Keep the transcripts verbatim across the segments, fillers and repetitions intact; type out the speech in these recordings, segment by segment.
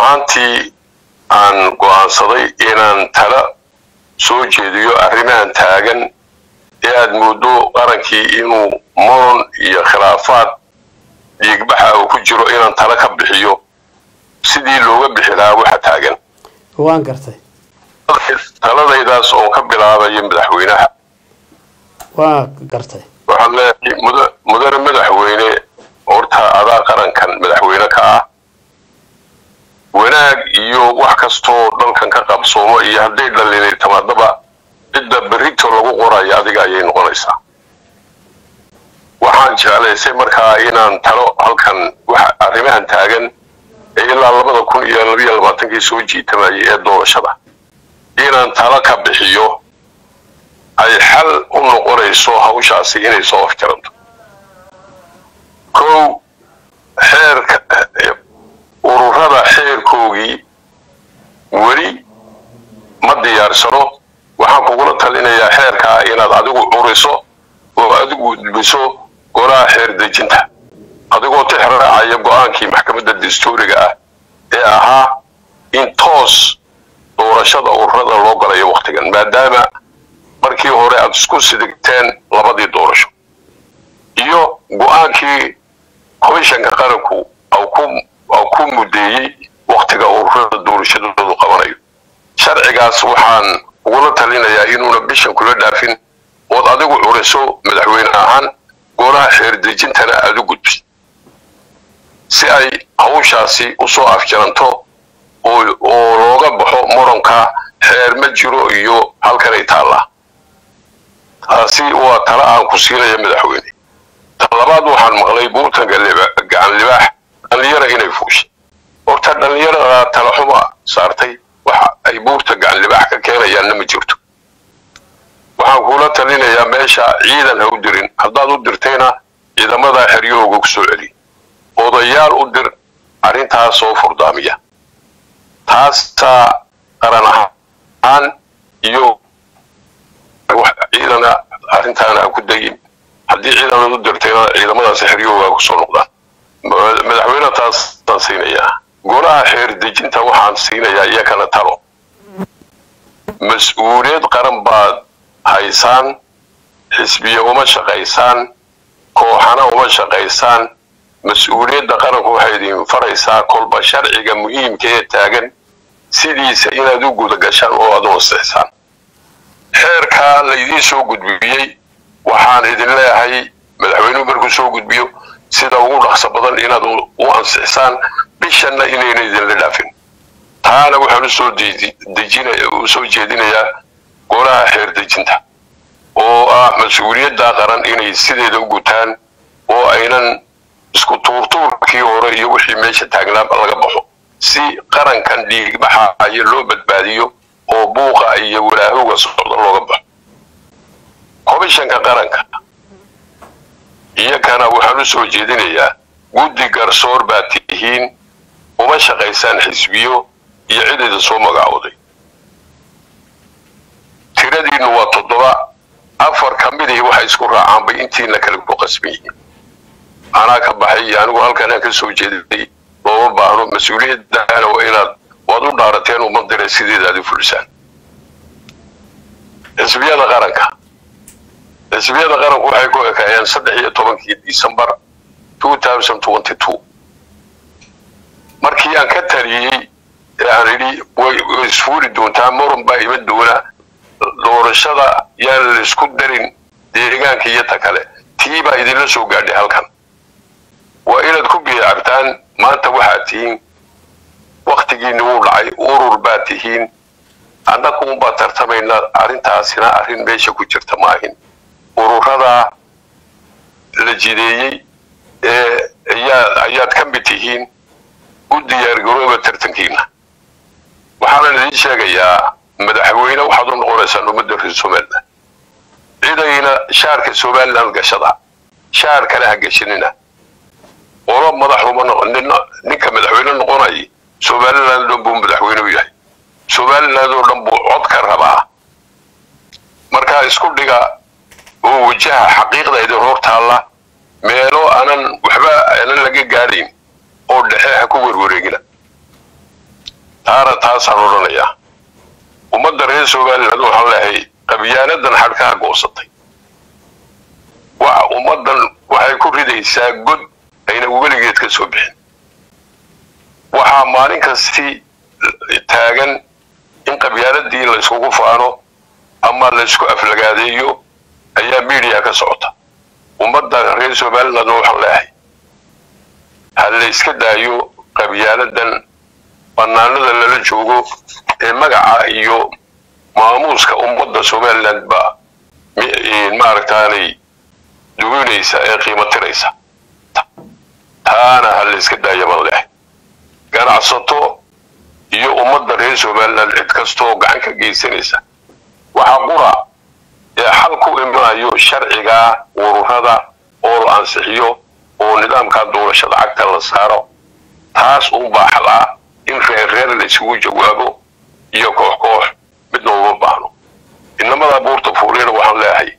ahaantii aan go'aansaday inaan tala soo jeediyo arrimahan taagan ee aad moodo qarankii inuu moron iyo khilaafaad dhiigbaxa uu ku jiro inaan tala ka bixiyo sidii looga bixi lahaa waxa taagan waan gartay taladaydaas oo ka bilaabaya madaxweynaha waa gartay waxaan leeyahay mudane madaxweyne horta adaa qarankan madaxweyne ka ah wanaag iyo wax kastoo dalkan ka qabsoomo iyo hadday dhalinay tamadaba cidda berrito lagu qorayo adiga ayay noqonaysaa waxaan jeclaysay markaa inaan talo halkan waxa arrimahan taagan ee ilaa labada kun iyo laba iyo labaatankii soo jiitamayay ee doorashada inaan talo ka bixiyo ay xal u noqonayso hawshaasi inay soo afjaranto kow xeerka ururada xeerkoogii weli ma diyaarsano waxaan kugula talinayaa xeerkaa inaad adigu curiso oo adigu gudbiso golaha xeer dejinta adigoo tixraacaya go'aankii maxkamadda dastuuriga ah ee ahaa in toos doorashada ururada loo galayo waqtigan maadaama markii hore aad isku sidigteen labadii doorasho iyo go'aankii komishanka qaranku au ku mudeeyey waqtiga ururada doorashadoodu qabanayo sharcigaas waxaan ugula talinayaa inuuna bishan kula dhaafin ood adigu curiso madaxweyne ahaan golaha xeer dejintana aad u gudbis si ay hawshaasi u soo afjaranto oo looga baxo muranka xeer ma jiro iyo halkanay taallaa taasi waa tala aan ku siinaya madaxweyne talabaad waxaan maqlay buurtan gacan libaax dhalinyara inay fuushay horta dhalinyarada tala xuma saartay waxa ay buurta gacan libaax ka keenayaanna ma jirto waxaan kula talinayaa meesha ciidan ha u dirin haddaad u dirtayna ciidamada xeryahooga ku soo celi odayaal u dir arrintaas soo furdaamiya taasaa qaran ahaan iyo ciidana arrintaana ha ku dayin haddii ciidan u dirtayna ciidamadaas xeryahooga ku soo noqdaan madaxweyne taasaan siinayaa golaha xeer dejinta waxaan siinayaa iyakana talo mas-uuliyad qaran baad haysaan xisbiya uma shaqaysaan kooxana uma shaqaysaan mas-uuliyadda qaranku waxay idin faraysaa kolba sharciga muhiimka ee taagan sidiisa inaad u guda gashaan oo aad u ansixisaan xeerkaa laydiin soo gudbiyey waxaan idin leeyahay madaxweynuhu markuu soo gudbiyo sida ugu dhaqso badan inaad u ansixisaan bishanna inayna idinla dhaafin taana waxaan usoo u soo jeedinayaa golaha xeer dejinta oo ah mas-uuliyadda qaran inay sideeda u gutaan oo aynan isku tuurtuurkii hore iyo wixii meesha taagnaaba laga baxo si qarankan dhiigbaxa ayo loo badbaadiyo oo buuqa iyo walaahowga socda looga baxo komishanka qaranka iyakana waxaan u soo jeedinayaa guddi garsoor baad tihiin uma shaqaysaan xisbiyo iyo cidayda soo magacooday tiradiinnu waa toddoba afar ka midihii waxay isku raacaan bay intiina kale ku qasban yihiin anaa ka baxay iyo anigu halkan aan ka soo jeeday looma baahno mas-uuliyaddaana waa inaad waad u dhaarateen umadire sideeda aad u fulisaan xisbiyada qaranka xisbiyada qaranku waxay ku ekaayeen saddex iyo tobankii disembar two thousand twenty two markii aan ka taliyey ee aan idhi way isfuuli doontaa muran baa iman doona doorashada yaan la isku darin deegaanka iyo ta kale tii baa idinla soo gaadhay halkan waa inaad ku biyaacabtaan maanta waxaad tihiin waktigiinni wuu dhacay urur baad tihiin annagu unbaa tartamaynaa arrintaasina arrin meesha ku jirta maahin ururada la jideeyey ee ayaad ka mid tihiin u diyaargarooba tartankiina waxaana idin sheegayaa madaxweyne waxaad u noqonaysaan ummadda reer somaliland cidayna shaarka somaliland gashada shaar kale ha gashanina olo madaxuma ninka madaxweyne noqonaya somaliland dhan buu madaxweyne u yahay somaliland oo dhan buu cod ka rabaa markaa isku dhiga oo wajaha xaqiiqda idin hor taalla meelo aanan waxba aanan laga gaadhayn oo dhexe ha ku werwareegina taana taasaan odhanayaa ummadda reer somaliland waxaan leeyahay qabyaaladan xadhkaha goosatay waa ummaddan waxay ku ridaysaa god ayna weligeed ka soo bixin waxaa maalin kasti taagan in qabyaaladii la iskugu faano ama la isku aflagaadeeyo ayaa media ka socota ummadda reer somaliland waxaan leeyahay hal la iska daayo qabyaaladan banaanada lala joogo ee magaca iyo maamuuska ummadda somaliland ba maaragtaanay dugunaysa ee qiimo tiraysa taana hal la iska daayo baan leeyahay ganacsato iyo ummadda reer somaliland cid kastoo gacan ka geysanaysa waxaa qura ee xal ku imanayo sharciga ururada oo la ansixiyo oo nidaamka doorashada cagta la saaro taas uu baaxal ah in reer reer la isugu jawaabo iyo koox koox mid looga baahno inamada buurta fuuleena waxaan leeyahay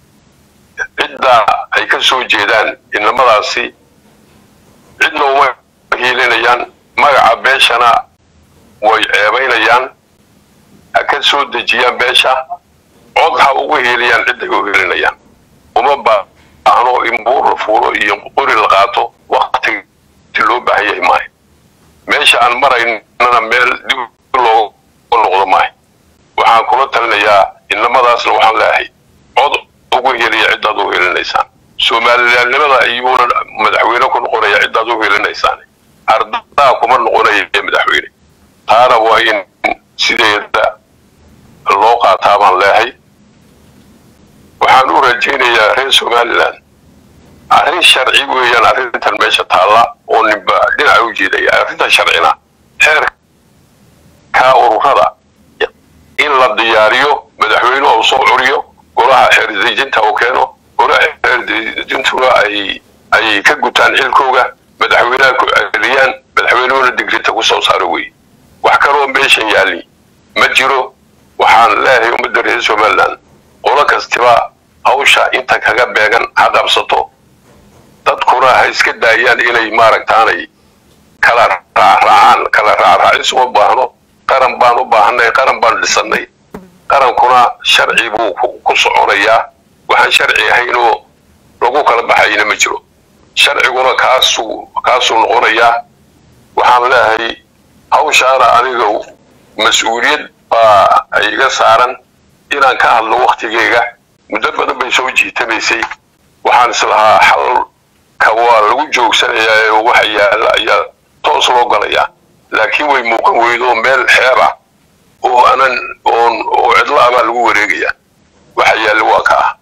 cidda ay ka soo jeedaan inamadaasi cidna uma hiilinayaan magaca beeshana way ceebaynayaan ha ka soo dejiyaan beesha cod ha ugu hiiliyaan cidday u hiilinayaan uma baahno in buur la fuulo iyo qori la qaato waqti loo baahan yahay maayo meesha aan maraynana meel dib loo noqdo maayo waxaan kula talinayaa inamadaasna waxaan leeyahay cod ugu hiiliya ciddaad u hiilinaysaan somalilandnimada ayuuna madaxweyne ku noqonaya ciddaad u hiilinaysaan ardaa kuma noqonaya madaxweyne taana waa in sideeda loo qaataa baan leeyahay waxaan u rajaynayaa reer somaliland arrin sharci weeyaan arrintan meesha taalla oo ninba dhinaca u jeedaya arrintan sharcina xeerka ururada in la diyaariyo madaxweyne oo soo curiyo golaha xeerdejinta oo keeno golaha xeerdejintuna ay ay ka gutaan xilkooga madaxweynaha ku celiyaan madaxweynuhuna digrinta ku soo saaro wey wax kaloo meeshan yaali ma jiro waxaan leeyahay ummadda reer somaliland qolo kastiba hawsha inta kaga beegan ha qabsato dadkuna ha iska daayaan inay maaragtaanay kala raacaan kala raacraacis uma baahno qaran baan u baahanay qaran baan dhisannay qarankuna sharci buu ku soconayaa waxaan sharci ahaynoo lagu kala baxayna ma jiro sharciguna kaasuu kaasuu noqonayaa waxaan leeyahay hawshaana aniga mas-uuliyad baa ay iga saaran inaan ka hadlo waqtigeyga muddo badan bay soo jiitamaysay waxaan islahaa xalka waa lagu joogsanayaa ee waxa yaala ayaa toos loo galayaa laakiin way muuqan weydo meel xeeb ah oo anan oon oo cidla abaa lagu wareegayaa waxa yaala waa ka ah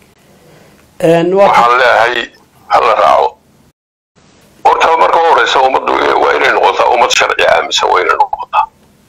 waxaan leeyahay hala raaco horta marka horeysa ummaddu waa inay noqotaa ummad sharci aaminsan waa inay noqotaa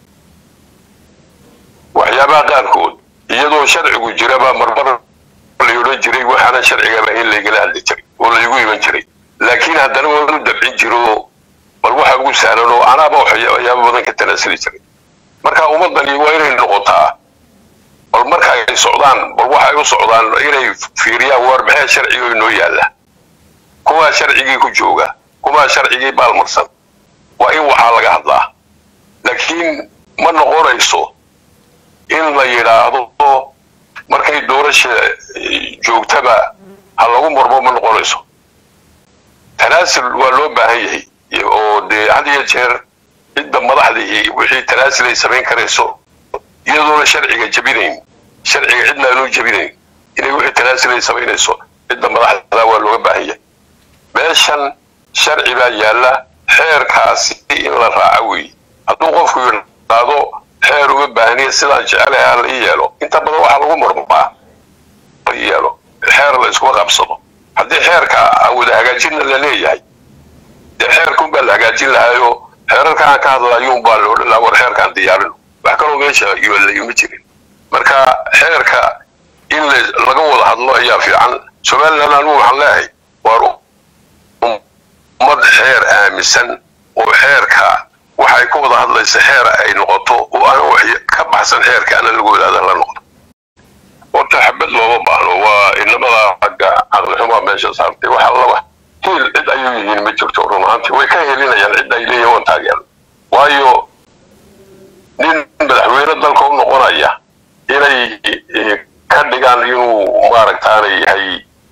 waxyaabaha qaarkood iyadoo sharcigu jiraba marmar la odhan jiray waxaana sharcigaba in laygala hadli jiray oo laygu iman jiray laakiin haddana waa inu dabcin jiro bal waxa ugu sahlan oo anaaba waxyaaba badan ka tanaasuli jiray marka ummaddani waa inay noqotaa bal marka ay socdaan bal waxay u socdaan inay fiiriyaan waar maxaa sharciga inoo yaalla kuwaa sharcigii ku jooga kuwaa sharcigii baalmarsan waa in waxaa laga hadlaa laakiin ma noqonayso in la yidhaahdo markay doorasha joogtaba ha lagu murmo ma noqonayso tanaasul waa loo baahan yahay oo dee had iyo jeer cidda madaxdii wixii tanaasul ay samayn karayso iyadoona sharciga jabinayn sharciga cidna aanu jabinayn inay wixii tanaasul ay samaynayso cidda madaxda waa looga baahan yahay meeshan sharci baa yaalla xeerkaasi in la raaco wey hadduu qofku yidhaahdo xeer uga baahniya sidaan jecelahay la yeelo inta badan waxa lagu murmaa la yeelo xeer la isku qabsado haddii xeerka wada hagaajinna la leeyahay dee xeerkun baa la hagaajin lahaayoo xeerarka aan ka hadlayuun baa loo dhan lahaa war xeerkaan diyaarino wax kaloo meesha yoolayo ma jirin marka xeerka in laga wada hadlo ayaa fiican somaliland anigu waxaan leeyahay waar ummad xeer aaminsan oo xeerka waxay ku wada hadlaysa xeer ay noqoto oo aan wax ka baxsan xeerka aan lagu wadaada la noqdo horta xabad looma baahno waa inamada xagga caqli xumaa meesha saartay waxa laba hiil cid ayuu yihiin ma jirto run ahaantii way ka helinayaan cid ay leeyihiin waan taageer waayo nin madaxweyne dalka u noqonaya inay ka dhigaan inuu maaragtaanay yahay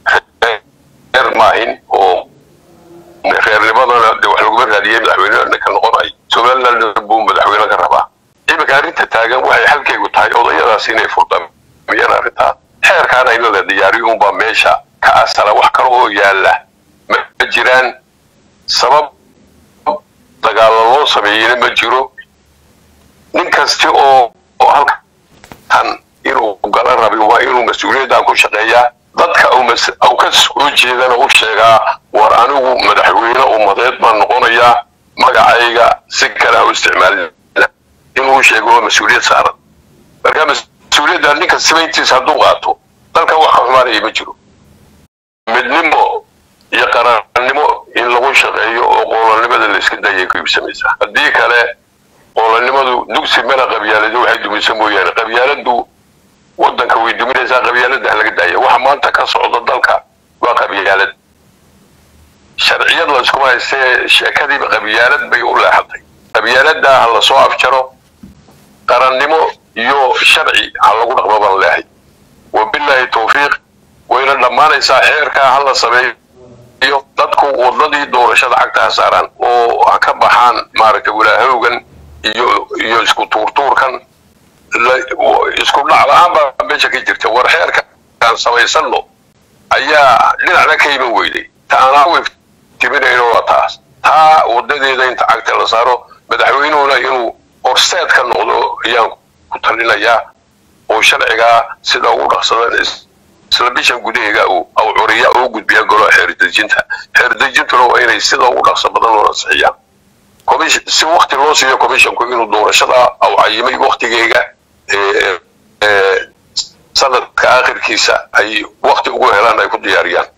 reer maahin oo reernimadana wax lagu raadiyay madaxweyne ka noqonay Somaliland buu madaxweyne ka rabaa iminka arrinta taagan waxay halkeegu tahay odayadaas inay furdamiyaan arrinta xeerkaana in la diyaariyo baa meesha ka asala wax kale oo yaala ma jiraan sabab dagaal loo sameeyay ma jiro nin kasta oo halkan inuu gala rabi waa inuu mas'uuliyadda ku shaqeeyaa dadka oo ka soo jeedana u sheegaa war anigu madaxweyne ummadeed baan noqonayaa magacayga si kala u isticmaalina inuu sheego mas'uuliyad saaran marka mas'uuliyadda ninka sameyntiisa hadduu qaato dalka wax xumaanaya ma jiro midnimo iyo qarannimo in lagu shaqeeyo oo qoolanimada la iska dayay ku ibsamaysa haddii kale qoolanimadu dugsi mala qabyaaladu waxay dumisan mooyaan qabyaaladu wadanka way duminaysaa qabyaalada laga daayo waxa maanta ka socda dalka waa qabyaalad sharciyad la isku haystay sheekadii qabyaalad bay u leexatay qabyaalada la soo afjaro qarannimo iyo sharci hal lagu dhaqmo baan leeyahay wabillahi tawfiiq wayna dhamaanaysaa xeerka hal la sameeyo dadku wadadii doorashada xagta saaran oo ka baxaan maaragtay walaahowgan iyo iyo isku tuurtuurkan isku dhaclaan baa meesha ka jirta war xeerka aan sameysano ayaa dhinacna ka iman weyday taana way timinayno waa taas taa wadadeeda inta cagta la saaro madaxweynuhuna inuu horseed ka noqdo ayaan ku talinayaa oo sharciga sida uu dhaqsadan isla bishan gudaheega uu aw curiya oo gudbiya golo xeer dejinta xeer dejintuna waa inay sida uu dhaqso badan loo saxiyaan commission si waqti loo siiyo commissionku inuu doorashada aw cayimay waqtigeega ee sanadka aakhirkiisa ay waqti ugu helaan ay ku diyaariyaan